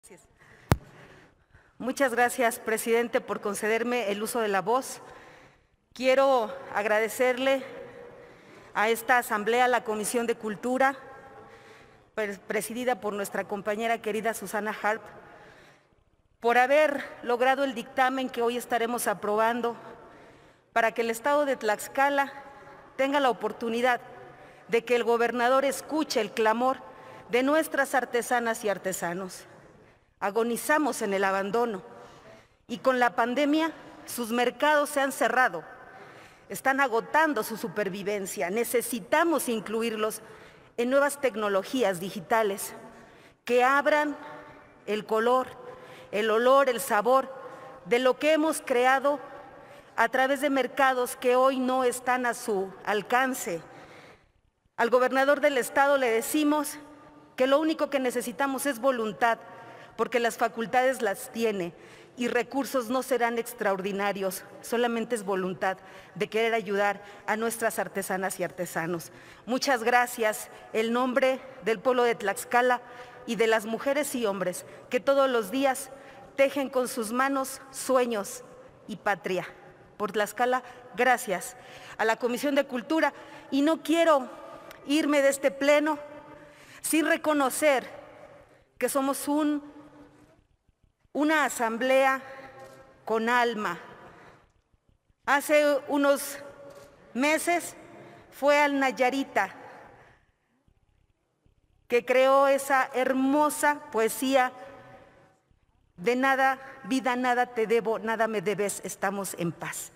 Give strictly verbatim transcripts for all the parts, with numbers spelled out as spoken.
Gracias. Muchas gracias, presidente, por concederme el uso de la voz. Quiero agradecerle a esta asamblea, a la Comisión de Cultura, presidida por nuestra compañera querida Susana Harp, por haber logrado el dictamen que hoy estaremos aprobando para que el Estado de Tlaxcala tenga la oportunidad de que el gobernador escuche el clamor de nuestras artesanas y artesanos. Agonizamos en el abandono y con la pandemia sus mercados se han cerrado, están agotando su supervivencia. Necesitamos incluirlos en nuevas tecnologías digitales que abran el color, el olor, el sabor de lo que hemos creado a través de mercados que hoy no están a su alcance. Al gobernador del estado le decimos que lo único que necesitamos es voluntad, porque las facultades las tiene y recursos no serán extraordinarios, solamente es voluntad de querer ayudar a nuestras artesanas y artesanos. Muchas gracias, en nombre del pueblo de Tlaxcala y de las mujeres y hombres que todos los días tejen con sus manos sueños y patria. Por Tlaxcala, gracias a la Comisión de Cultura, y no quiero irme de este pleno sin reconocer que somos un una asamblea con alma. Hace unos meses fue al Nayarita que creó esa hermosa poesía de nada, vida, nada te debo, nada me debes, estamos en paz.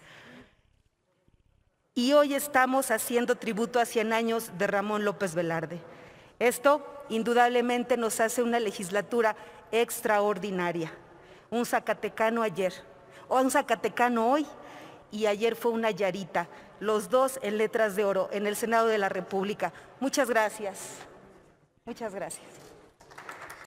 Y hoy estamos haciendo tributo a cien años de Ramón López Velarde. Esto indudablemente nos hace una legislatura extraordinaria. Un zacatecano ayer, o un zacatecano hoy, y ayer fue una Nayarita, los dos en letras de oro, en el Senado de la República. Muchas gracias. Muchas gracias.